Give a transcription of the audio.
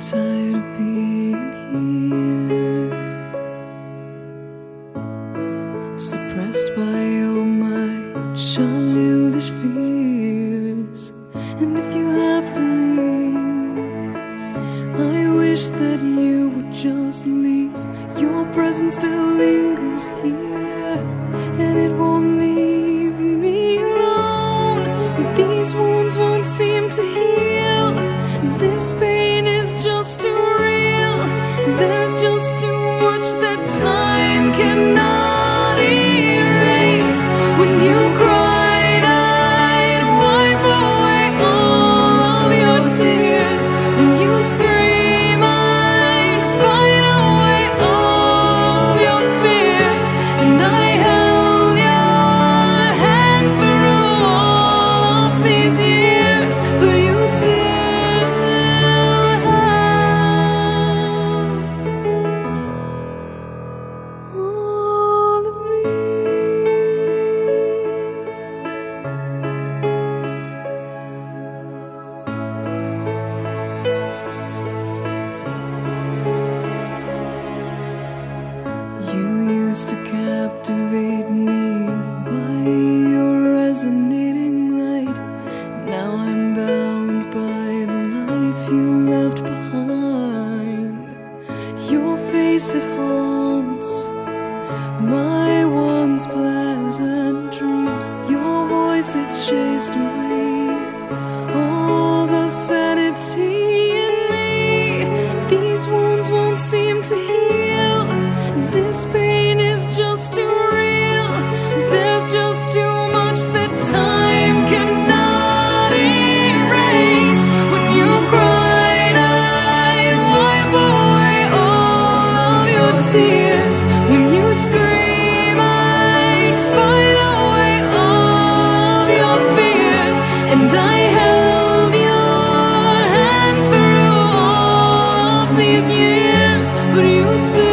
tired of being here, suppressed by all my childish fears. And if you have to leave, I wish that you would just leave. Your presence still lingers here, and it won't leave me alone. These wounds won't seem to heal. This pain is just too real. There's just too much that time cannot erase. When you cried, I'd wipe away all of your tears. When you'd scream, I'd fight away all of your fears. And I held your hand through all of these years, but you still used to captivate me by your resonating light. Now I'm bound by the life you left behind. Your face, it haunts my once pleasant dreams. Your voice, it chased away all the sanity in me. These wounds won't seem to heal. This pain is just too real. There's just too much that time cannot erase. When you cried, I'd wipe away all of your tears. When you scream, I'd fight away all of your fears. And I held your hand through all of these years, but you still